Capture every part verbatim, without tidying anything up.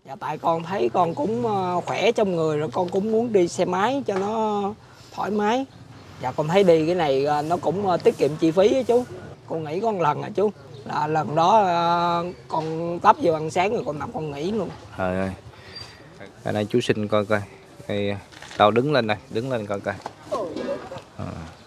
Dạ tại con thấy con cũng khỏe trong người rồi, con cũng muốn đi xe máy cho nó thoải mái. Dạ con thấy đi cái này nó cũng tiết kiệm chi phí á chú. Con nghỉ có một lần à chú. Là lần đó con tấp vô ăn sáng rồi con nằm con nghỉ luôn. Trời ơi. Ở đây chú xin coi coi. Đây, đâu đứng lên đây, đứng lên coi coi. À.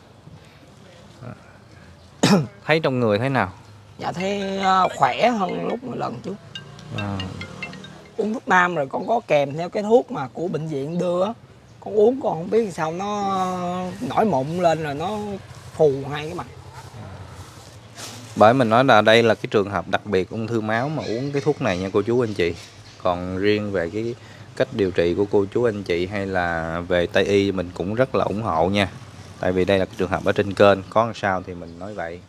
Thấy trong người thế nào? Dạ thấy khỏe hơn lúc một lần chú. À. Uống thuốc nam rồi con có kèm theo cái thuốc mà của bệnh viện đưa. Con uống con không biết sao nó nổi mụn lên rồi nó phù hai cái mặt. Bởi mình nói là đây là cái trường hợp đặc biệt ung thư máu mà uống cái thuốc này nha cô chú anh chị. Còn riêng về cái cách điều trị của cô chú anh chị hay là về Tây y mình cũng rất là ủng hộ nha. Tại vì đây là cái trường hợp ở trên kênh, có làm sao thì mình nói vậy.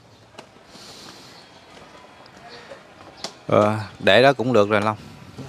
À, để đó cũng được rồi Long.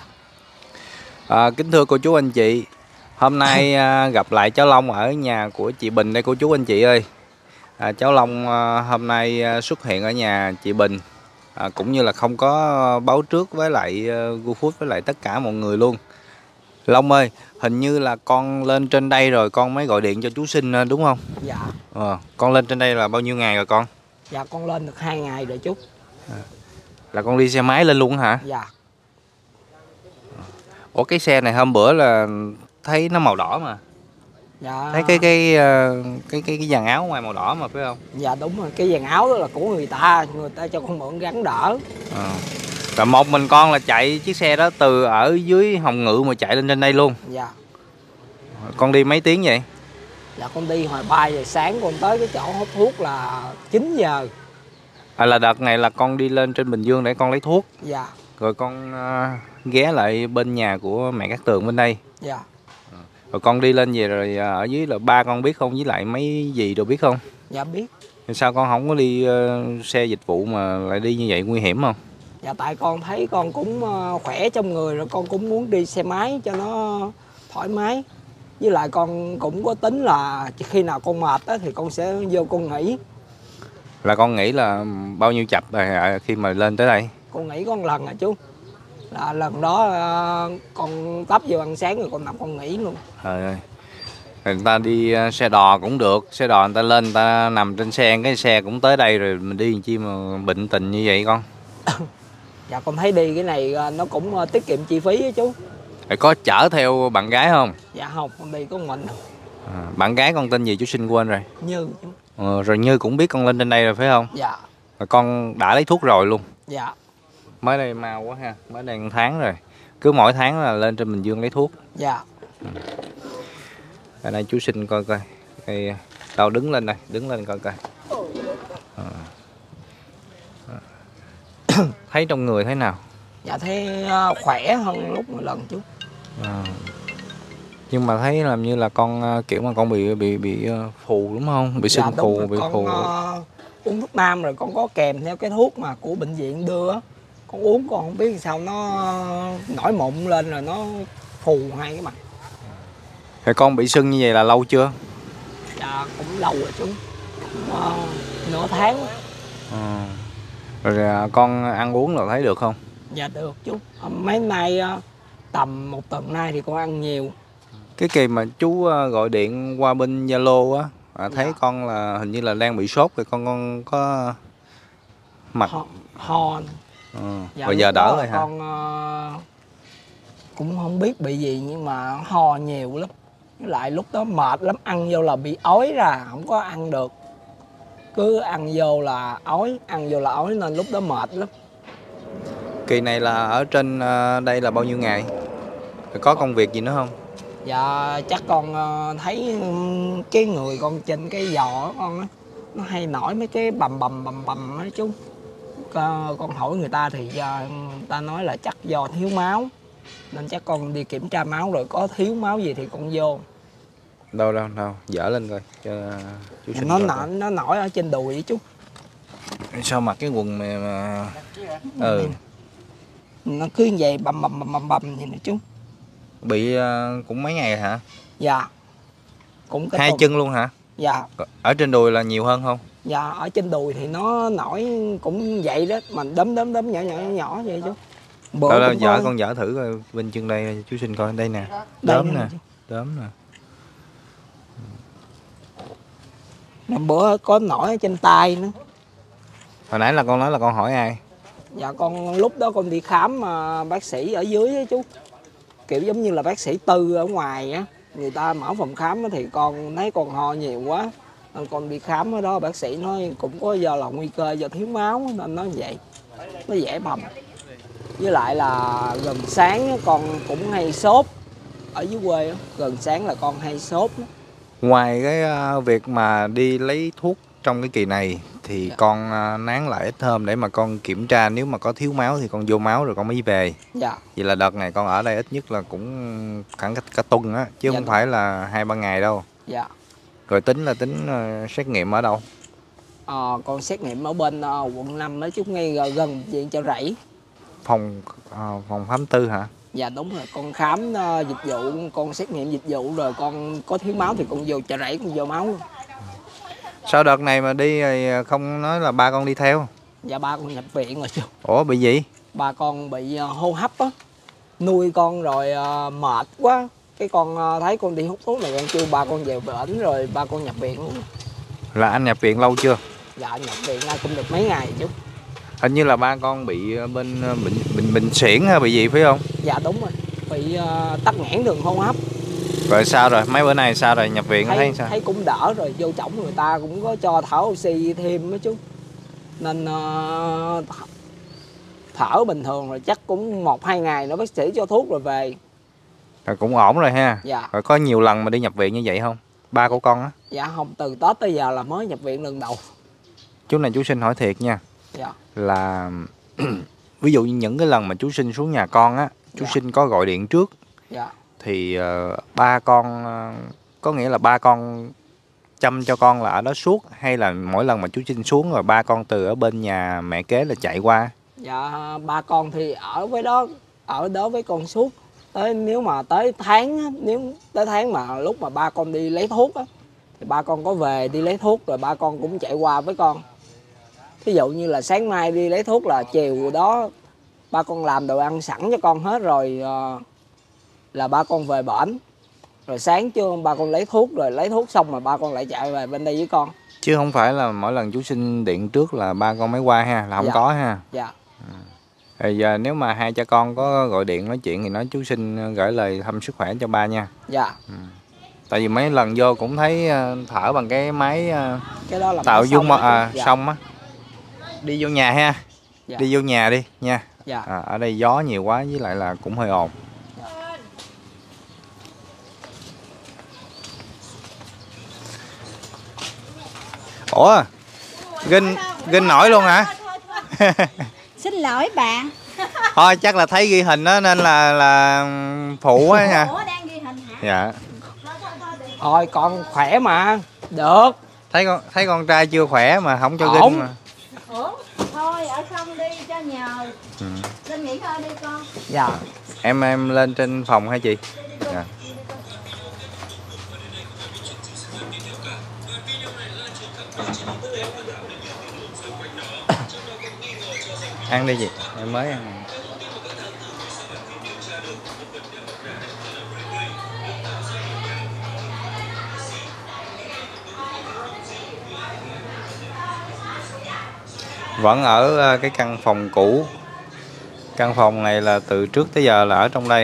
À, kính thưa cô chú anh chị, hôm nay à, gặp lại cháu Long ở nhà của chị Bình đây cô chú anh chị ơi. À, cháu Long à, hôm nay à, xuất hiện ở nhà chị Bình, à, cũng như là không có báo trước với lại uh, GoFood với lại tất cả mọi người luôn. Long ơi, hình như là con lên trên đây rồi con mới gọi điện cho chú Sinh đúng không? Dạ. À, con lên trên đây là bao nhiêu ngày rồi con? Dạ con lên được hai ngày rồi chú. À, là con đi xe máy lên luôn hả? Dạ. Ủa cái xe này hôm bữa là thấy nó màu đỏ mà. Dạ. Thấy cái cái cái cái cái dàn áo ngoài màu đỏ mà phải không? Dạ đúng rồi, cái dàn áo đó là của người ta, người ta cho con mượn gắn đỡ. À. Rồi một mình con là chạy chiếc xe đó từ ở dưới Hồng Ngự mà chạy lên trên đây luôn. Dạ. Con đi mấy tiếng vậy? Dạ con đi hồi ba giờ sáng con tới cái chỗ hút thuốc là chín giờ. À, là đợt này là con đi lên trên Bình Dương để con lấy thuốc. Dạ. Rồi con uh, ghé lại bên nhà của mẹ Cát Tường bên đây. Dạ. Rồi con đi lên về rồi ở dưới là ba con biết không, với lại mấy gì rồi biết không? Dạ biết. Sao con không có đi uh, xe dịch vụ mà lại đi như vậy, nguy hiểm không? Dạ tại con thấy con cũng khỏe trong người rồi, con cũng muốn đi xe máy cho nó thoải mái. Với lại con cũng có tính là khi nào con mệt á, thì con sẽ vô con nghỉ. Là con nghĩ là bao nhiêu chập rồi khi mà lên tới đây? Con nghỉ có một lần à chú. Là lần đó con tấp vô ăn sáng rồi con nằm con nghỉ luôn. Trời ơi. Người ta đi xe đò cũng được, xe đò người ta lên người ta nằm trên xe, cái xe cũng tới đây rồi mình đi làm chi mà bệnh tình như vậy con? Dạ con thấy đi cái này nó cũng tiết kiệm chi phí á chú. Rồi có chở theo bạn gái không? Dạ không, con đi có mình. À, bạn gái con tên gì chú Sinh quên rồi. Như chú. Ờ, rồi Như cũng biết con lên trên đây rồi phải không? Dạ. Rồi con đã lấy thuốc rồi luôn? Dạ. Mới đây mau quá ha, mới đây một tháng rồi. Cứ mỗi tháng là lên trên Bình Dương lấy thuốc. Dạ. Ừ. Ở đây chú Sinh coi coi. Đây, đâu đứng lên đây, đứng lên coi coi. À. À. Thấy trong người thế nào? Dạ thấy khỏe hơn lúc một lần chú. À. Nhưng mà thấy làm như là con kiểu mà con bị bị bị phù đúng không? Bị sưng dạ, phù, bị con, phù. Uh, uống thuốc nam rồi con có kèm theo cái thuốc mà của bệnh viện đưa. Con uống con không biết sao nó nổi mụn lên rồi nó phù hai cái mặt. Thì con bị sưng như vậy là lâu chưa? Dạ cũng lâu rồi chú. Cũng, uh, nửa tháng. À. Rồi con ăn uống là thấy được không? Dạ được chú. Mấy nay uh, tầm một tuần nay thì con ăn nhiều. Cái kỳ mà chú gọi điện qua bên Zalo á, à, thấy dạ. Con là hình như là đang bị sốt rồi con con có mặt ho, ho. Ừ. Dạ, Bây giờ đỡ rồi hả? Con uh, cũng không biết bị gì nhưng mà ho nhiều lắm. Với lại lúc đó mệt lắm, ăn vô là bị ói ra, không có ăn được. Cứ ăn vô là ói, ăn vô là ói nên lúc đó mệt lắm. Kỳ này là ở trên uh, đây là bao nhiêu ngày? Có công việc gì nữa không? Dạ chắc con uh, thấy cái người con trên cái giò con á, nó hay nổi mấy cái bầm bầm bầm bầm á chú. Con, con hỏi người ta thì uh, người ta nói là chắc do thiếu máu. Nên chắc con đi kiểm tra máu rồi có thiếu máu gì thì con vô. Đâu đâu đâu, dở lên coi cho chú Sinh. Nó nổi, nó nổi ở trên đùi vậy chú. Sao mặc cái quần mà, mà... Ừ. Nó cứ như vậy bầm bầm bầm bầm bầm vậy nè chú. Bị uh, cũng mấy ngày hả? Dạ. Cũng cái hai tuần. Chân luôn hả? Dạ. Ở trên đùi là nhiều hơn không? Dạ ở trên đùi thì nó nổi cũng vậy đó, mà đấm đấm đấm nhỏ nhỏ nhỏ vậy chú. Bữa Đâu, đâu cũng dở có- con dở thử coi bên chân đây chú Sinh coi đây nè. Đây Đốm nè. nè, đốm nè. Mà bữa có nổi ở trên tay nữa. Hồi nãy là con nói là con hỏi ai? Dạ con lúc đó con đi khám mà bác sĩ ở dưới á chú, kiểu giống như là bác sĩ tư ở ngoài á, người ta mở phòng khám á, thì con thấy con ho nhiều quá nên con đi khám ở đó, bác sĩ nói cũng có do là nguy cơ do thiếu máu nên nói vậy, nó dễ bầm. Với lại là gần sáng á, con cũng hay sốt ở dưới quê á, gần sáng là con hay sốt á. Ngoài cái uh, việc mà đi lấy thuốc trong cái kỳ này thì Dạ. con uh, nán lại ít hôm để mà con kiểm tra, nếu mà có thiếu máu thì con vô máu rồi con mới về. Dạ. Vậy là đợt này con ở đây ít nhất là cũng khoảng cả, cả tuần á, chứ Dạ không đúng. phải là hai ba ngày đâu. Dạ. Rồi tính là tính uh, xét nghiệm ở đâu? Ờ, con xét nghiệm ở bên uh, quận năm ở chút ngay gần, gần viện Chợ Rẫy. Phòng uh, phòng khám tư hả? Dạ đúng rồi, con khám uh, dịch vụ, con xét nghiệm dịch vụ rồi con có thiếu máu thì con vô Chợ Rẫy con vô máu luôn. Sao đợt này mà đi thì không nói là ba con đi theo? Dạ ba con nhập viện rồi chú. Ủa bị gì? Ba con bị uh, hô hấp á, nuôi con rồi uh, mệt quá, cái con uh, thấy con đi hút thuốc này con kêu ba con về bệnh rồi ba con nhập viện luôn. Là anh nhập viện lâu chưa? Dạ nhập viện nay cũng được mấy ngày chú. Hình như là ba con bị bên bệnh bệnh bệnh suyễn hay bị gì phải không? Dạ đúng rồi, bị uh, tắc nghẽn đường hô hấp. Rồi sao rồi? Mấy bữa nay sao rồi? Nhập viện thấy, thấy sao? thấy cũng đỡ rồi, vô chổng người ta cũng có cho thở oxy thêm đó chú, nên uh, thở bình thường rồi, chắc cũng một hai ngày nữa bác sĩ cho thuốc rồi về. Rồi cũng ổn rồi ha. Dạ. Rồi có nhiều lần mà đi nhập viện như vậy không? Ba của con á. Dạ không, từ Tết tới giờ là mới nhập viện lần đầu. Chú này chú Sinh hỏi thiệt nha. Dạ. Là ví dụ như những cái lần mà chú Sinh xuống nhà con á, chú Dạ. Sinh có gọi điện trước. Dạ. Thì uh, ba con uh, có nghĩa là ba con chăm cho con là ở đó suốt, hay là mỗi lần mà chú Sinh xuống rồi ba con từ ở bên nhà mẹ kế là chạy qua? Dạ ba con thì ở với đó, ở đó với con suốt. Tới nếu mà tới tháng á, nếu tới tháng mà lúc mà ba con đi lấy thuốc á, thì ba con có về đi lấy thuốc rồi ba con cũng chạy qua với con. Thí dụ như là sáng mai đi lấy thuốc là chiều đó ba con làm đồ ăn sẵn cho con hết rồi, uh, là ba con về bển. Rồi sáng trưa ba con lấy thuốc, rồi lấy thuốc xong mà ba con lại chạy về bên đây với con. Chứ không phải là mỗi lần chú Sinh điện trước là ba con mới qua ha, là không Dạ. có ha. Dạ. Rồi giờ nếu mà hai cha con có gọi điện nói chuyện thì nói chú Sinh gửi lời thăm sức khỏe cho ba nha. Dạ. Ừ. Tại vì mấy lần vô cũng thấy thở bằng cái máy Cái đó là tạo dung xong à, dạ. xong á. Đi vô nhà ha. Dạ. Đi vô nhà đi nha. Dạ. À, ở đây gió nhiều quá với lại là cũng hơi ồn. Ủa, Ginh Ginh nổi luôn hả? Xin lỗi bạn. Thôi chắc là thấy ghi hình đó nên là là phụ á nha. Ủa đang ghi hình hả? Dạ. Thôi con khỏe mà. Được. Thấy con thấy con trai chưa khỏe mà không cho Ổn. Ginh mà. Ủa thôi ở không đi cho nhờ. Ừ. Xin nghỉ ngơi đi con. Dạ. Em em lên trên phòng hả chị? Dạ. Ăn đi chị, em mới ăn. Vẫn ở cái căn phòng cũ. Căn phòng này là từ trước tới giờ là ở trong đây.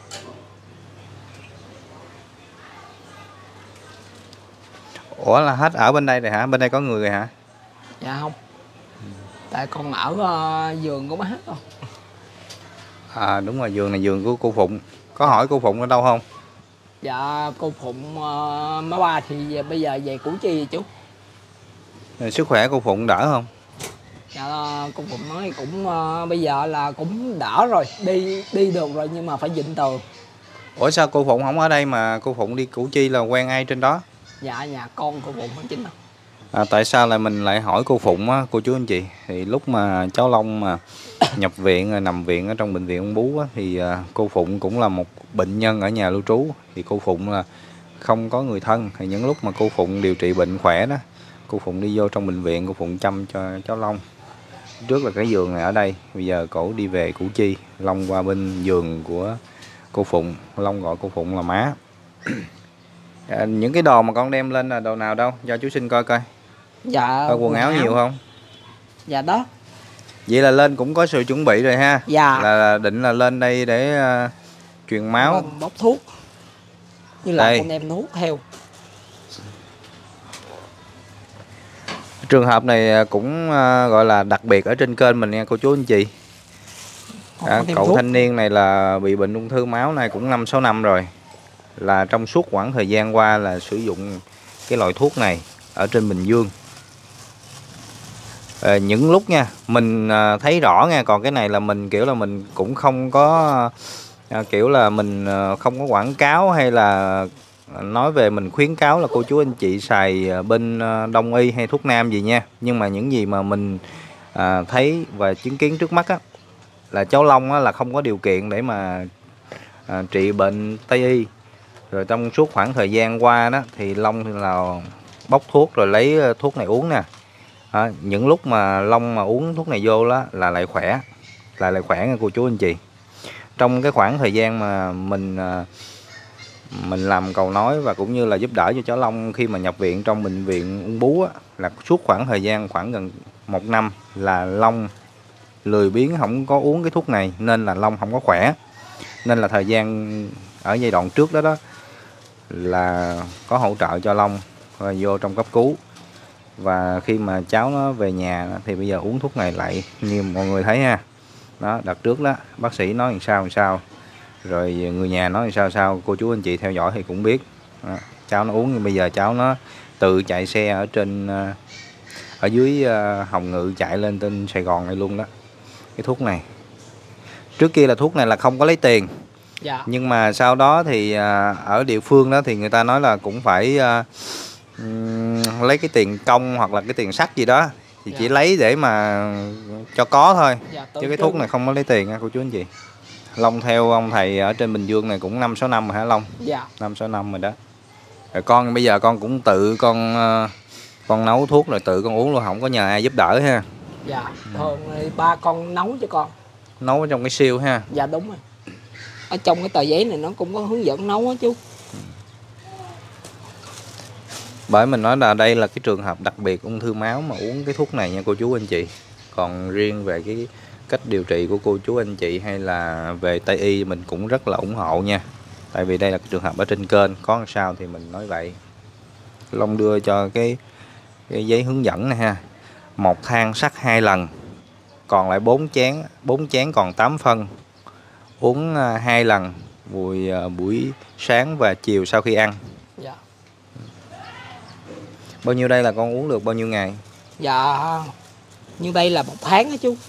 Ủa là hết ở bên đây rồi hả? Bên đây có người rồi hả? Dạ không. Tại con ở uh, giường của má hết rồi. À đúng rồi, giường này giường của cô Phụng. Có hỏi cô Phụng ở đâu không? Dạ cô Phụng uh, má ba thì bây giờ về Củ Chi vậy chú. Rồi, sức khỏe cô Phụng đỡ không? Dạ cô Phụng nói cũng uh, bây giờ là cũng đỡ rồi, đi đi được rồi nhưng mà phải vịn tường. Ủa sao cô Phụng không ở đây mà cô Phụng đi Củ Chi, là quen ai trên đó? Dạ nhà con cô Phụng ở chính đó. À, tại sao lại mình lại hỏi cô Phụng á, cô chú anh chị? Thì lúc mà cháu Long mà nhập viện rồi nằm viện ở trong bệnh viện Ung Bướu á, thì à, cô Phụng cũng là một bệnh nhân ở nhà lưu trú. Thì cô Phụng là không có người thân. Thì những lúc mà cô Phụng điều trị bệnh khỏe đó, cô Phụng đi vô trong bệnh viện, cô Phụng chăm cho cháu Long. Trước là cái giường này ở đây, bây giờ cổ đi về Củ Chi, Long qua bên giường của cô Phụng, Long gọi cô Phụng là má. À, những cái đồ mà con đem lên là đồ nào đâu, cho chú xin coi coi. Dạ. Coi quần áo, áo nhiều không? Dạ đó. Vậy là lên cũng có sự chuẩn bị rồi ha. Dạ. Là, là định là lên đây để uh, truyền máu, Vâng, bốc thuốc. Như là đây. con đem thuốc theo. Trường hợp này cũng uh, gọi là đặc biệt ở trên kênh mình nha cô chú anh chị. À, cậu thuốc. Thanh niên này là bị bệnh ung thư máu này cũng năm sáu năm rồi. Là trong suốt khoảng thời gian qua là sử dụng cái loại thuốc này ở trên Bình Dương. À, những lúc nha mình à, thấy rõ nha, còn cái này là mình kiểu là mình cũng không có à, kiểu là mình à, không có quảng cáo hay là nói về mình khuyến cáo là cô chú anh chị xài bên đông y hay thuốc nam gì nha. Nhưng mà những gì mà mình à, thấy và chứng kiến trước mắt á, là cháu Long á, là không có điều kiện để mà à, trị bệnh Tây y. Rồi trong suốt khoảng thời gian qua đó thì Long thì là bốc thuốc rồi lấy thuốc này uống nè. À, những lúc mà Long mà uống thuốc này vô đó là lại khỏe, là lại khỏe nha cô chú anh chị. Trong cái khoảng thời gian mà mình mình làm cầu nói và cũng như là giúp đỡ cho cháu Long khi mà nhập viện trong bệnh viện ung bướu á, là suốt khoảng thời gian khoảng gần một năm là Long lười biếng không có uống cái thuốc này nên là Long không có khỏe. Nên là thời gian ở giai đoạn trước đó đó là có hỗ trợ cho Long và vô trong cấp cứu. Và khi mà cháu nó về nhà thì bây giờ uống thuốc này lại như mọi người thấy ha. Đó, đợt trước đó bác sĩ nói làm sao làm sao, rồi người nhà nói làm sao sao, cô chú anh chị theo dõi thì cũng biết. Đó, cháu nó uống, bây giờ cháu nó tự chạy xe ở trên ở dưới Hồng Ngự chạy lên trên Sài Gòn này luôn đó. Cái thuốc này trước kia là thuốc này là không có lấy tiền. Dạ. Nhưng mà sau đó thì ở địa phương đó thì người ta nói là cũng phải uh, lấy cái tiền công hoặc là cái tiền sắt gì đó thì dạ. Chỉ lấy để mà cho có thôi. Dạ, chứ cái thuốc này không có lấy tiền nha cô chú anh chị. Long theo ông thầy ở trên Bình Dương này cũng năm sáu năm rồi hả Long? Dạ. năm sáu năm rồi đó. Rồi con bây giờ con cũng tự con uh, con nấu thuốc rồi tự con uống luôn, không có nhờ ai giúp đỡ ha. Dạ, thường thì ba con nấu cho con. Nấu ở trong cái siêu ha. Dạ đúng rồi. Ở trong cái tờ giấy này nó cũng có hướng dẫn nấu á chú. Bởi mình nói là đây là cái trường hợp đặc biệt ung thư máu mà uống cái thuốc này nha cô chú anh chị. Còn riêng về cái cách điều trị của cô chú anh chị hay là về Tây y mình cũng rất là ủng hộ nha. Tại vì đây là cái trường hợp ở trên kênh, có làm sao thì mình nói vậy. Long đưa cho cái, cái giấy hướng dẫn này ha. Một thang sắc hai lần, còn lại bốn chén, bốn chén còn tám phân. Uống hai lần buổi buổi sáng và chiều sau khi ăn. Dạ. Bao nhiêu đây là con uống được bao nhiêu ngày? Dạ, như đây là một tháng đó chú.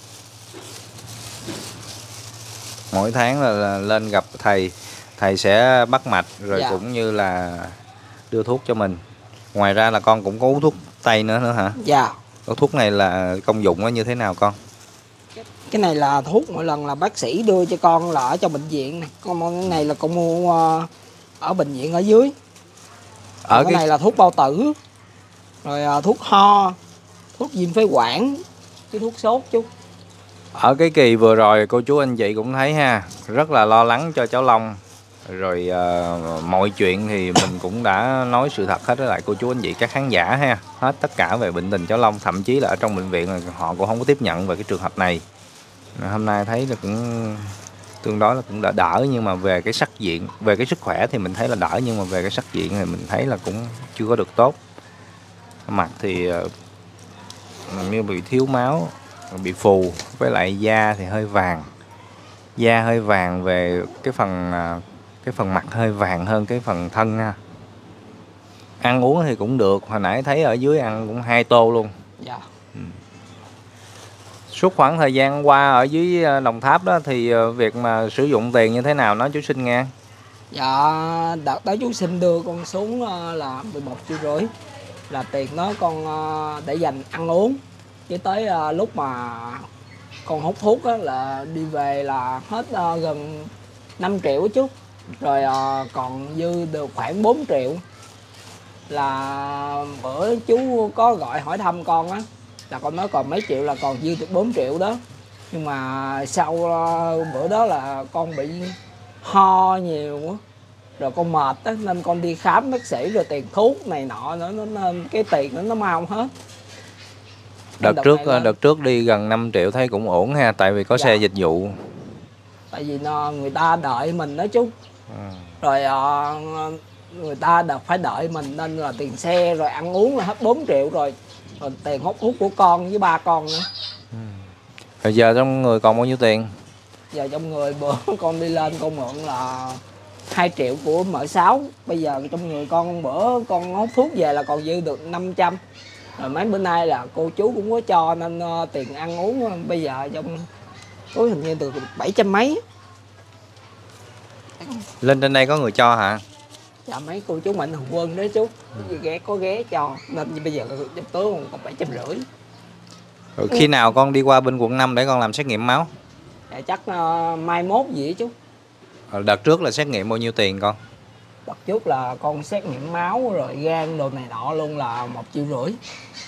Mỗi tháng là, là lên gặp thầy, thầy sẽ bắt mạch rồi dạ. Cũng như là đưa thuốc cho mình. Ngoài ra là con cũng có uống thuốc tây nữa nữa hả? Dạ. Cái thuốc này là công dụng nó như thế nào con? Cái này là thuốc mỗi lần là bác sĩ đưa cho con là ở trong bệnh viện này. Con cái này là con mua ở bệnh viện ở dưới. Ở cái... cái này là thuốc bao tử. Rồi thuốc ho, thuốc viêm phế quản, cái thuốc sốt chú. Ở cái kỳ vừa rồi cô chú anh chị cũng thấy ha, rất là lo lắng cho cháu Long. Rồi uh, mọi chuyện thì mình cũng đã nói sự thật hết với lại cô chú anh chị các khán giả ha. Hết tất cả về bệnh tình cháu Long, thậm chí là ở trong bệnh viện họ cũng không có tiếp nhận về cái trường hợp này. Hôm nay thấy là cũng tương đối là cũng đã đỡ, nhưng mà về cái sắc diện, về cái sức khỏe thì mình thấy là đỡ, nhưng mà về cái sắc diện thì mình thấy là cũng chưa có được tốt. Mặt thì uh, như bị thiếu máu, bị phù, với lại da thì hơi vàng, da hơi vàng về cái phần cái phần mặt hơi vàng hơn cái phần thân ha. Ăn uống thì cũng được, hồi nãy thấy ở dưới ăn cũng hai tô luôn. Dạ. Ừ. Suốt khoảng thời gian qua ở dưới Đồng Tháp đó thì việc mà sử dụng tiền như thế nào nói chú xin nghe. Dạ, đợt đó chú xin đưa con xuống là mười một triệu rưỡi, là tiền đó con để dành ăn uống. Chứ tới lúc mà con hút thuốc á, là đi về là hết gần năm triệu chú. Rồi còn dư được khoảng bốn triệu. Là bữa chú có gọi hỏi thăm con á, là con nói còn mấy triệu là còn dư được bốn triệu đó. Nhưng mà sau uh, bữa đó là con bị ho nhiều quá, rồi con mệt á, nên con đi khám bác sĩ rồi tiền thuốc này nọ nữa, nó nên cái tiền nó nó mau hết. Đợt, đợt trước là... đợt trước đi gần năm triệu thấy cũng ổn ha, tại vì có dạ. xe dịch vụ. Tại vì nó, người ta đợi mình đó chú. À. Rồi uh, người ta đã phải đợi mình nên là tiền xe rồi ăn uống là hết bốn triệu rồi. Rồi tiền hút hút của con với ba con nữa. Ừ. Rồi giờ trong người còn bao nhiêu tiền? Giờ trong người bữa con đi lên con mượn là hai triệu của mợ Sáu. Bây giờ trong người con bữa con hút thuốc về là còn dư được năm trăm. Rồi mấy bữa nay là cô chú cũng có cho nên uh, tiền ăn uống bây giờ trong túi hình như được bảy trăm mấy. Lên trên đây có người cho hả? Dạ mấy cô chú Mạnh Thường Quân đấy chú. Ừ. Ghé có ghé cho nên bây giờ trong túi còn bảy trăm rưỡi. Rồi khi nào con đi qua bên quận năm để con làm xét nghiệm máu? Dạ chắc uh, mai mốt gì á chú. Rồi đợt trước là xét nghiệm bao nhiêu tiền con? Đợt trước là con xét nghiệm máu rồi gan đồ này nọ luôn là một triệu rưỡi.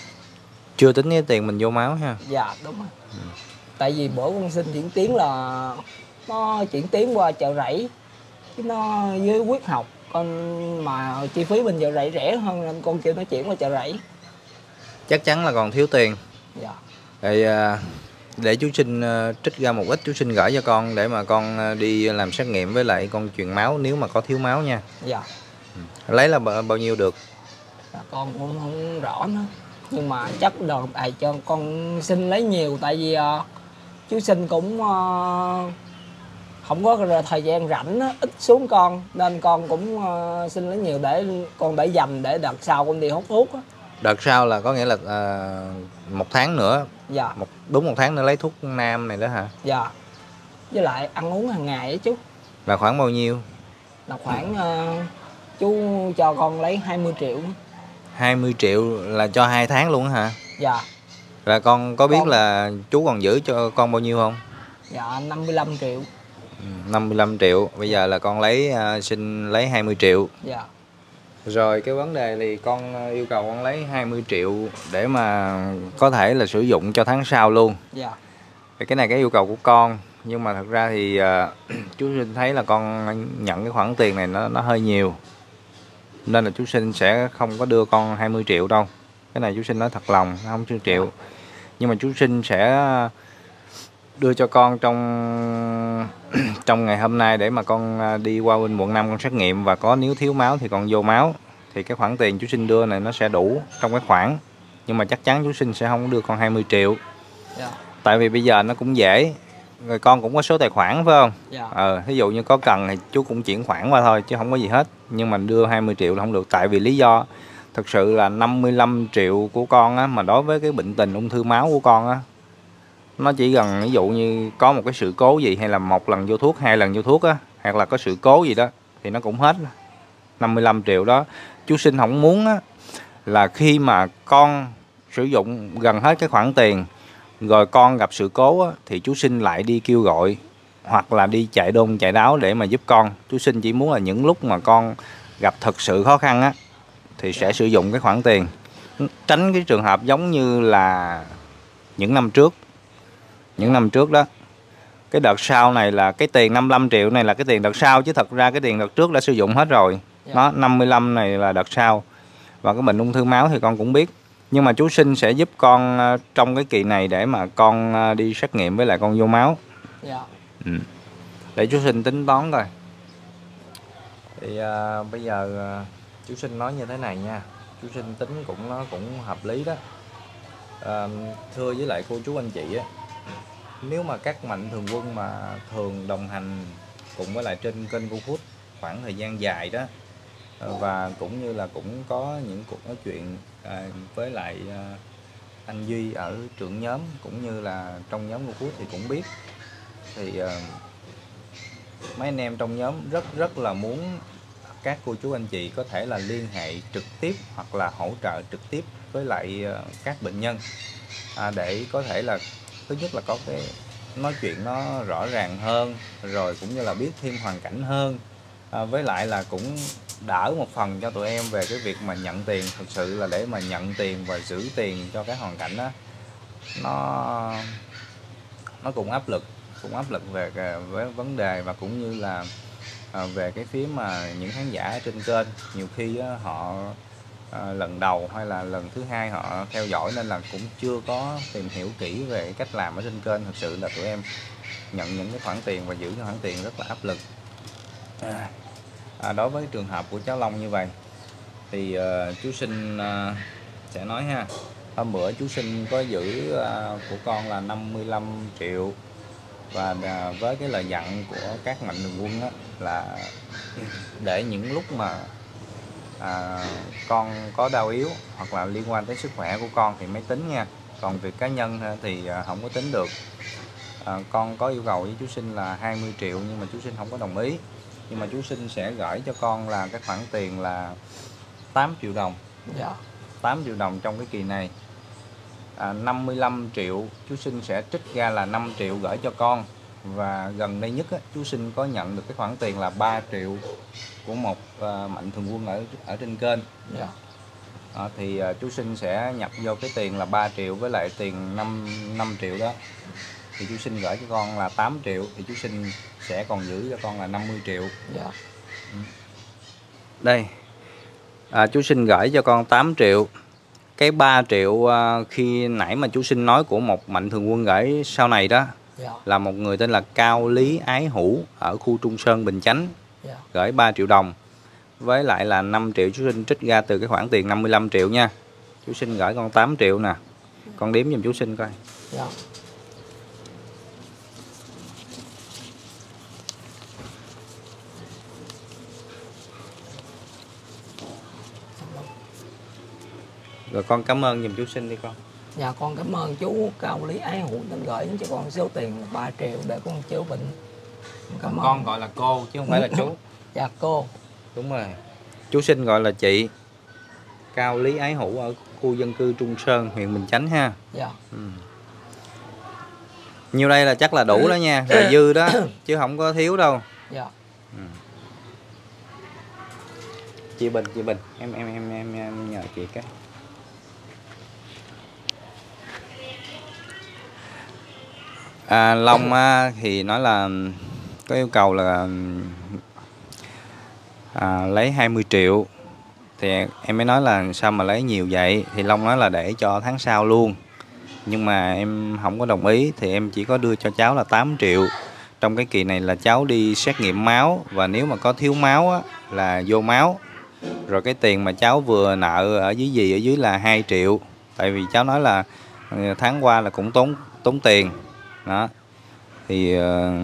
Chưa tính cái tiền mình vô máu ha? Dạ đúng rồi. Ừ. Tại vì bữa con xin chuyển tiến là nó chuyển tiến qua Chợ Rẫy, chứ nó với huyết học con mà chi phí bên Chợ Rẫy rẻ hơn nên con kêu nó chuyển qua Chợ Rẫy. Chắc chắn là còn thiếu tiền. Dạ. Rồi để chú xin trích ra một ít, chú xin gửi cho con để mà con đi làm xét nghiệm với lại con truyền máu nếu mà có thiếu máu nha. Dạ. Lấy là bao nhiêu được? Dạ, con cũng không rõ nữa. Nhưng mà chắc đợt này cho con xin lấy nhiều, tại vì uh, chú sinh cũng uh, không có thời gian rảnh á, ít xuống con nên con cũng uh, xin lấy nhiều để con để dành để đợt sau con đi hút thuốc á. Đợt sau là có nghĩa là uh, một tháng nữa. Dạ. Một, đúng một tháng nữa lấy thuốc nam này đó hả? Dạ. Với lại ăn uống hàng ngày á chú. Là khoảng bao nhiêu? Là khoảng uh, chú cho con lấy hai mươi triệu. hai mươi triệu là cho hai tháng luôn hả? Dạ. Là con có biết con... là chú còn giữ cho con bao nhiêu không? Dạ năm mươi lăm triệu. năm mươi lăm triệu. Bây giờ là con lấy uh, xin lấy hai mươi triệu. Dạ. Rồi cái vấn đề thì con yêu cầu con lấy hai mươi triệu để mà có thể là sử dụng cho tháng sau luôn. Dạ. Cái này cái yêu cầu của con, nhưng mà thật ra thì uh, chú Sinh thấy là con nhận cái khoản tiền này nó nó hơi nhiều, nên là chú Sinh sẽ không có đưa con hai mươi triệu đâu. Cái này chú Sinh nói thật lòng, không chưa triệu. Nhưng mà chú Sinh sẽ đưa cho con trong trong ngày hôm nay để mà con đi qua bên quận năm con xét nghiệm, và có nếu thiếu máu thì con vô máu. Thì cái khoản tiền chú Sinh đưa này nó sẽ đủ trong cái khoản. Nhưng mà chắc chắn chú Sinh sẽ không đưa con hai mươi triệu. Dạ. Tại vì bây giờ nó cũng dễ. Rồi con cũng có số tài khoản phải không? Dạ. Ờ, ví dụ như có cần thì chú cũng chuyển khoản qua thôi chứ không có gì hết. Nhưng mà đưa hai mươi triệu là không được. Tại vì lý do thực sự là năm mươi lăm triệu của con á, mà đối với cái bệnh tình ung thư máu của con á, nó chỉ gần ví dụ như có một cái sự cố gì, hay là một lần vô thuốc, hai lần vô thuốc á, hoặc là có sự cố gì đó thì nó cũng hết năm mươi lăm triệu đó. Chú Sinh không muốn á, là khi mà con sử dụng gần hết cái khoản tiền rồi con gặp sự cố á, thì chú Sinh lại đi kêu gọi hoặc là đi chạy đôn chạy đáo để mà giúp con. Chú Sinh chỉ muốn là những lúc mà con gặp thật sự khó khăn á thì sẽ sử dụng cái khoản tiền, tránh cái trường hợp giống như là những năm trước. Những năm trước đó, cái đợt sau này là cái tiền năm mươi lăm triệu này là cái tiền đợt sau, chứ thật ra cái tiền đợt trước đã sử dụng hết rồi. Nó năm mươi lăm này là đợt sau. Và cái bệnh ung thư máu thì con cũng biết. Nhưng mà chú Sinh sẽ giúp con trong cái kỳ này để mà con đi xét nghiệm với lại con vô máu. Dạ. Ừ. Để chú Sinh tính toán coi. Thì à, bây giờ à, chú Sinh nói như thế này nha. Chú Sinh tính cũng nó cũng hợp lý đó. À, thưa với lại cô chú anh chị á, nếu mà các mạnh thường quân mà thường đồng hành cùng với lại trên kênh GoFood khoảng thời gian dài đó, và cũng như là cũng có những cuộc nói chuyện à, với lại à, anh Duy ở trưởng nhóm cũng như là trong nhóm GoFood thì cũng biết, thì à, mấy anh em trong nhóm rất rất là muốn các cô chú anh chị có thể là liên hệ trực tiếp hoặc là hỗ trợ trực tiếp với lại à, các bệnh nhân, à, để có thể là thứ nhất là có cái nói chuyện nó rõ ràng hơn, rồi cũng như là biết thêm hoàn cảnh hơn, à, với lại là cũng đỡ một phần cho tụi em về cái việc mà nhận tiền. Thực sự là để mà nhận tiền và giữ tiền cho cái hoàn cảnh đó nó nó cũng áp lực cũng áp lực về cái với vấn đề, và cũng như là à, về cái phía mà những khán giả ở trên kênh nhiều khi á, họ à, lần đầu hay là lần thứ hai họ theo dõi nên là cũng chưa có tìm hiểu kỹ về cái cách làm ở trên kênh. Thực sự là tụi em nhận những cái khoản tiền và giữ cái khoản tiền rất là áp lực. à, à, Đối với trường hợp của cháu Long như vậy thì uh, chú Sinh uh, sẽ nói ha. Hôm bữa chú Sinh có giữ uh, của con là năm mươi lăm triệu, và uh, với cái lời dặn của các mạnh thường quân đó, là để những lúc mà à, con có đau yếu hoặc là liên quan tới sức khỏe của con thì mới tính nha, còn việc cá nhân thì không có tính được. à, Con có yêu cầu với chú Sinh là hai mươi triệu nhưng mà chú Sinh không có đồng ý, nhưng mà chú Sinh sẽ gửi cho con là cái khoản tiền là tám triệu đồng. Dạ. tám triệu đồng trong cái kỳ này. à, năm mươi lăm triệu chú Sinh sẽ trích ra là năm triệu gửi cho con, và gần đây nhất á, chú Sinh có nhận được cái khoản tiền là ba triệu của một uh, mạnh thường quân ở ở trên kênh. Dạ. à, thì uh, chú Sinh sẽ nhập vô cái tiền là ba triệu với lại tiền năm năm triệu đó, thì chú Sinh gửi cho con là tám triệu, thì chú Sinh sẽ còn giữ cho con là năm mươi triệu. Dạ. Đây, à, chú Sinh gửi cho con tám triệu. Cái ba triệu uh, khi nãy mà chú Sinh nói của một mạnh thường quân gửi sau này đó, dạ, là một người tên là Cao Lý Ái Hữu ở khu Trung Sơn, Bình Chánh, dạ, gửi ba triệu đồng. Với lại là năm triệu chú Sinh trích ra từ cái khoản tiền năm mươi lăm triệu nha. Chú Sinh gửi con tám triệu nè. Con đếm giùm chú Sinh coi. dạ. Rồi con cảm ơn giùm chú Sinh đi con. Dạ con cảm ơn chú Cao Lý Ái Hữu đã gửi cho con số tiền là ba triệu để con chữa bệnh. Cảm ơn. Con gọi là cô chứ không phải là chú. Dạ cô. Đúng rồi. Chú Sinh gọi là chị. Cao Lý Ái Hữu ở khu dân cư Trung Sơn, huyện Bình Chánh ha. Dạ. Ừ. Nhiêu đây là chắc là đủ đó nha, là dư đó chứ không có thiếu đâu. Dạ. Ừ. Chị Bình, chị Bình, em em em em, em nhờ chị cái. À, Long á, thì nói là có yêu cầu là à, lấy hai mươi triệu, thì em mới nói là sao mà lấy nhiều vậy, thì Long nói là để cho tháng sau luôn, nhưng mà em không có đồng ý, thì em chỉ có đưa cho cháu là tám triệu. Trong cái kỳ này là cháu đi xét nghiệm máu, và nếu mà có thiếu máu á, là vô máu. Rồi cái tiền mà cháu vừa nợ ở dưới gì ở dưới là hai triệu, tại vì cháu nói là tháng qua là cũng tốn tốn tiền đó. Thì uh,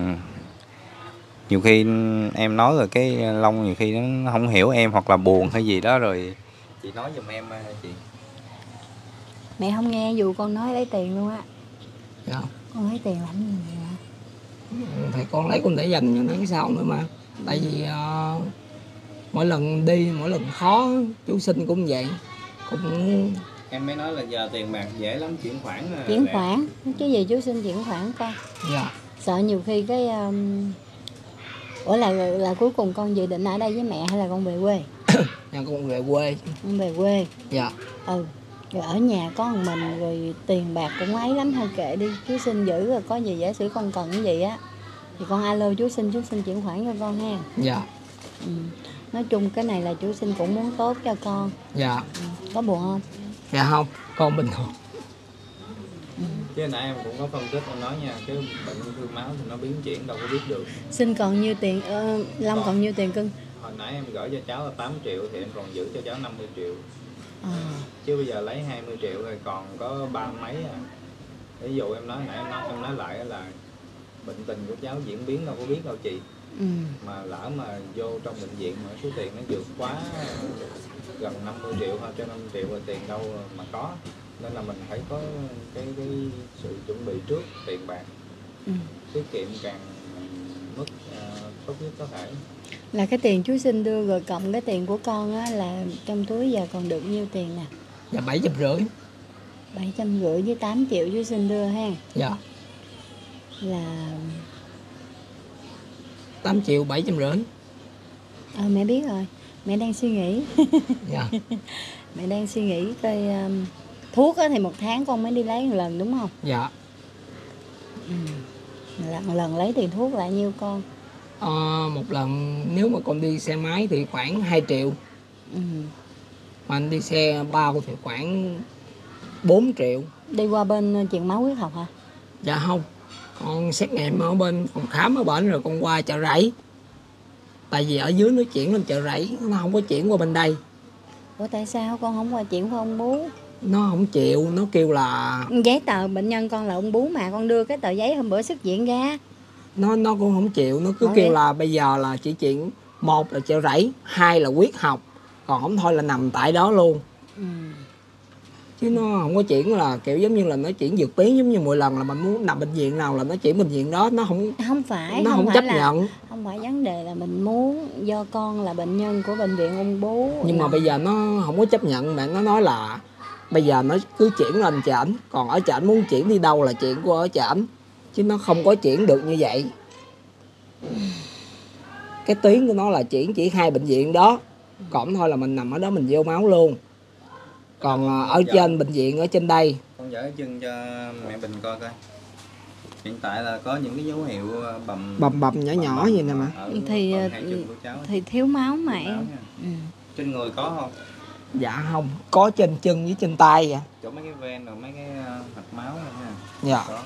nhiều khi em nói rồi cái Long nhiều khi nó không hiểu em, hoặc là buồn hay gì đó, rồi chị nói giùm em chị. Mẹ không nghe dù con nói lấy tiền luôn á. Dạ. Con lấy tiền làm gì vậy? Thì con lấy con để dành cho tháng sau nữa mà. Tại vì uh, mỗi lần đi, mỗi lần khó, chú Sinh cũng vậy. Cũng... Em mới nói là giờ tiền bạc dễ lắm, chuyển khoản. Chuyển khoản, chứ gì chú Sinh chuyển khoản con. Dạ. Sợ nhiều khi cái... Um... Ủa là, là cuối cùng con dự định ở đây với mẹ hay là con về quê? Dạ con về quê. Con về quê. Dạ. Ừ. Rồi ở nhà có một mình rồi tiền bạc cũng ấy lắm, thôi kệ đi. Chú Sinh giữ rồi có gì giả sử con cần cái gì á thì con alo chú Sinh, chú Sinh chuyển khoản cho con ha. Dạ. Ừ. Nói chung cái này là chú Sinh cũng muốn tốt cho con. Dạ. Ừ. Có buồn không? Dạ không, con bình thường. Ừ. Chứ nãy em cũng có phân tích em nói nha, cái bệnh ung thư máu thì nó biến chuyển đâu có biết được. Sinh còn nhiêu tiền, uh, Long còn, còn nhiêu tiền cưng? Hồi nãy em gửi cho cháu là tám triệu thì em còn giữ cho cháu năm mươi triệu. À. Chứ bây giờ lấy hai mươi triệu rồi còn có ba mấy à. Ví dụ em nói nãy em nói, em nói lại là bệnh tình của cháu diễn biến đâu có biết đâu chị. Ừ. Mà lỡ mà vô trong bệnh viện mà số tiền nó vượt quá gần năm mươi triệu hoặc cho năm mươi triệu là tiền đâu mà có, nên là mình phải có cái, cái sự chuẩn bị trước tiền bạc. Ừ. Tiết kiệm càng mức uh, tốt nhất có thể. Là cái tiền chú Sinh đưa rồi cộng cái tiền của con á, là trong túi giờ còn được nhiêu tiền nè? Dạ bảy trăm rưỡi. Bảy trăm rưỡi với tám triệu chú Sinh đưa ha. Dạ. Là tám triệu bảy trăm rưỡi. Ờ mẹ biết rồi, mẹ đang suy nghĩ. Dạ. Mẹ đang suy nghĩ coi um, Thuốc á thì một tháng con mới đi lấy một lần đúng không? Dạ. Ừ. Lần lần lấy tiền thuốc là nhiêu con? Ờ, một lần nếu mà con đi xe máy thì khoảng hai triệu. Ừ. Mà anh đi xe bao thì khoảng bốn triệu. Đi qua bên truyền máu huyết học hả? Dạ không. Con xét nghiệm ở bên phòng khám ở bển rồi con qua chợ rẫy. Tại vì ở dưới nó chuyển lên chợ rẫy, nó không có chuyển qua bên đây. Ủa tại sao con không qua chuyển qua ông Bú? Nó không chịu, nó kêu là Giấy tờ bệnh nhân con là ông Bú mà, con đưa cái tờ giấy hôm bữa xuất viện ra. nó nó cũng không chịu, nó cứ Ủa kêu vậy? là bây giờ là chỉ chuyển, một là chợ rẫy, hai là huyết học, còn không thôi là nằm tại đó luôn. Ừ. Chứ nó không có chuyển là kiểu giống như là nó chuyển dược tuyến, giống như mỗi lần là mình muốn nằm bệnh viện nào là nó chuyển bệnh viện đó, nó không Không phải, nó không, không phải chấp là, nhận. không phải vấn đề là mình muốn, do con là bệnh nhân của bệnh viện Ung Bú. Nhưng là... mà bây giờ nó không có chấp nhận, bạn nó nói là bây giờ nó cứ chuyển lên trển, còn ở trển muốn chuyển đi đâu là chuyển qua ở trển, chứ nó không có chuyển được như vậy. Cái tuyến của nó là chuyển chỉ hai bệnh viện đó, còn thôi là mình nằm ở đó mình vô máu luôn. Còn ở trên bệnh viện ở trên đây, Con dở chân cho mẹ Bình coi coi. Hiện tại là có những cái dấu hiệu bầm bầm bầm nhỏ nhỏ vậy nè mà. Thì thì thiếu máu mà em. Ừ. Trên người có không? Dạ không, có trên chân với trên tay vậy. Chỗ mấy cái ven rồi mấy cái mạch máu này nha. Dạ. Có.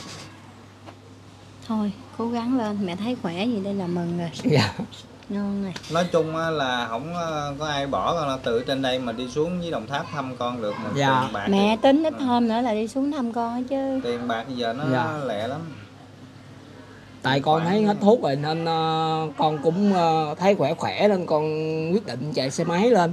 Thôi cố gắng lên, mẹ thấy khỏe gì đây là mừng rồi. Dạ. Ngon rồi. Nói chung là không có ai bỏ con là từ trên đây mà đi xuống với Đồng Tháp thăm con được mà. Dạ. Tiền bạc Mẹ thì... tính ít hôm nữa là đi xuống thăm con hết chứ. Tiền bạc bây giờ nó Dạ. lẹ lắm. Tại con thấy hết thuốc rồi nên uh, con cũng uh, thấy khỏe khỏe nên con quyết định chạy xe máy lên.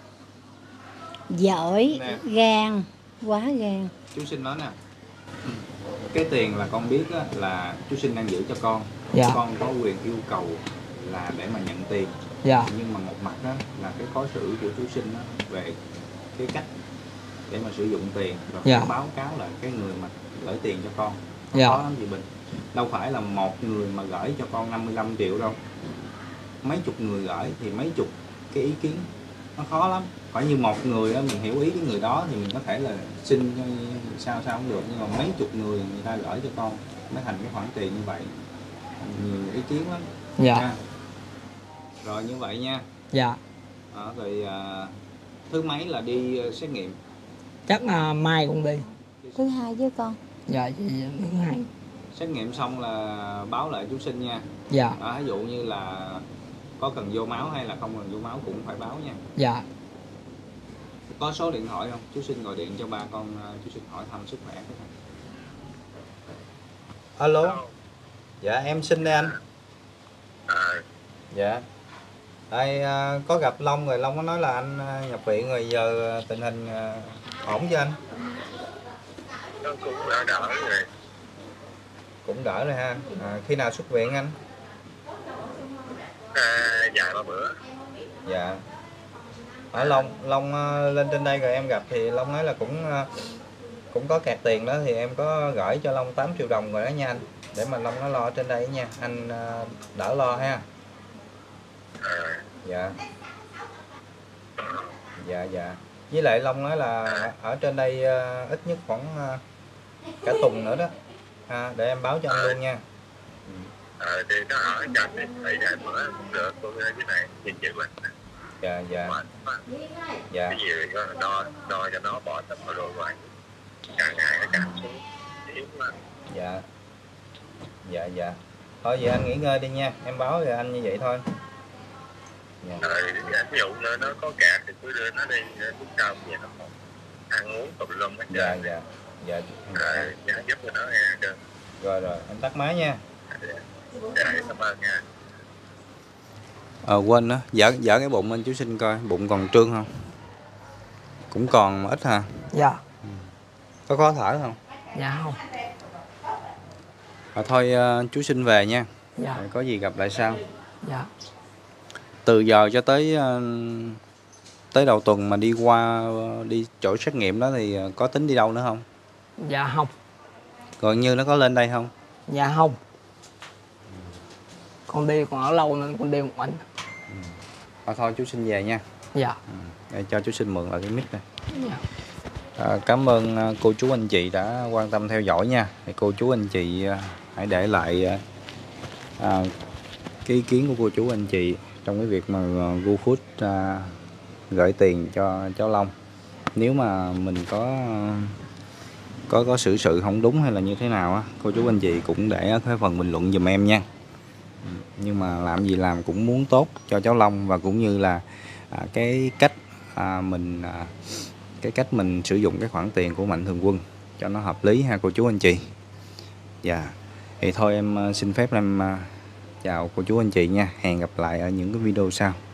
Giỏi, Nè. gan, quá gan. Chú Sinh nói nè, cái tiền là con biết á, là chú Sinh đang giữ cho con. Dạ. Con có quyền yêu cầu là để mà nhận tiền. Dạ. Nhưng mà một mặt đó là cái khó xử của chú Sinh đó, về cái cách để mà sử dụng tiền và Dạ. phải báo cáo lại cái người mà gửi tiền cho con. Nó Dạ. khó lắm chị Bình. Đâu phải là một người mà gửi cho con năm mươi lăm triệu đâu. Mấy chục người gửi thì mấy chục cái ý kiến, nó khó lắm. Phải như một người đó mình hiểu ý cái người đó thì mình có thể là xin sao sao cũng được, nhưng mà mấy chục người người ta gửi cho con mới thành cái khoản tiền như vậy, nhiều ý kiến lắm. Dạ. Nha. Rồi như vậy nha. Dạ. À, rồi à, thứ mấy là đi uh, xét nghiệm? Chắc uh, mai con đi. Thứ hai chứ con. Dạ, dạ, dạ thứ hai. Xét nghiệm xong là báo lại chú Sinh nha. Dạ. À, ví dụ như là có cần vô máu hay là không cần vô máu cũng phải báo nha. Dạ. Có số điện thoại không? Chú Sinh gọi điện cho ba con, chú Sinh hỏi thăm sức khỏe. Alo. Dạ em Sinh đây anh. Dạ. Đây có gặp Long rồi, Long có nói là anh nhập viện rồi, giờ tình hình ổn chưa anh? Nó cũng đã đỡ rồi. Cũng đỡ rồi ha. À, khi nào xuất viện anh? À, vài ba bữa. Dạ. Ở Long, Long lên trên đây rồi em gặp thì Long nói là cũng cũng có kẹt tiền đó, thì em có gửi cho Long tám triệu đồng rồi đó nha anh. Để mà Long nó lo ở trên đây nha, anh đỡ lo ha. À. Dạ. Dạ dạ. Với lại Long nói là ở trên đây ít nhất khoảng cả tuần nữa đó. À, để em báo cho anh luôn nha. Ờ, thì nó ở trong thì phải vài bữa cũng được, cô ơi cái này nhìn chữ mình. Dạ dạ. Dạ. Cái gì đó đo đo cho nó bỏ tầm vào rồi ngoài. Càng ngày nó càng xuống. Yếu quá. Dạ. Dạ dạ. Thôi vậy anh nghỉ ngơi đi nha, em báo rồi anh như vậy thôi. Dạ. Ờ, ví dụ nó, nó có kẹt thì cứ đưa nó đi thuốc cao vậy nó không ăn uống tùm lum hết Dạ trơn. dạ. Dạ. Rồi nhớ giúp cho nó nghe được. Rồi rồi, anh tắt máy nha. Dạ, cảm ơn nha. Ờ quên đó, dở dở cái bụng anh chú Sinh coi, bụng còn trương không? Cũng còn ít ha. Dạ. Có khó thở không? Dạ không. À, thôi uh, chú Sinh về nha. Dạ. Có gì gặp lại sau. Dạ. Từ giờ cho tới uh, tới đầu tuần mà đi qua uh, đi chỗ xét nghiệm đó thì uh, có tính đi đâu nữa không? Dạ không. Còn Như nó có lên đây không? Dạ không. Con đi còn ở lâu nên con đi một mình. Ừ. À, thôi chú Sinh về nha. Dạ. Ừ. Để cho chú Sinh mượn lại cái mic này. Dạ. À, cảm ơn à, cô chú anh chị đã quan tâm theo dõi nha. Thì cô chú anh chị à, hãy để lại à, à, cái ý kiến của cô chú anh chị trong cái việc mà GoFood à, gửi tiền cho cháu Long. Nếu mà mình có có có xử sự không đúng hay là như thế nào á, cô chú anh chị cũng để ở cái phần bình luận giùm em nha. Nhưng mà làm gì làm cũng muốn tốt cho cháu Long, và cũng như là à, cái cách à, mình à, cái cách mình sử dụng cái khoản tiền của Mạnh Thường Quân cho nó hợp lý ha cô chú anh chị. Dạ, thì thôi em xin phép em chào cô chú anh chị nha. Hẹn gặp lại ở những cái video sau.